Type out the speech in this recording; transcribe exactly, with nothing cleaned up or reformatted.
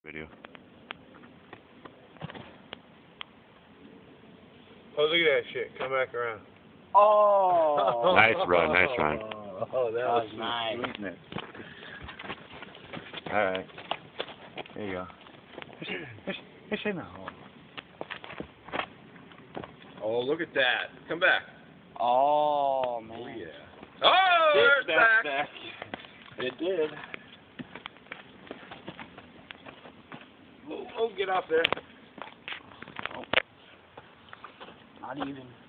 Video. Oh, look at that shit. Come back around. Oh! Nice run, nice run. Oh, that, That was, was nice. sweetness. All right. There you go. Fish in now. Oh, look at that. Come back. Oh, man. Oh, yeah. Oh, there's It's back. back. It did. Oh, oh, get off there. Oh. Not even.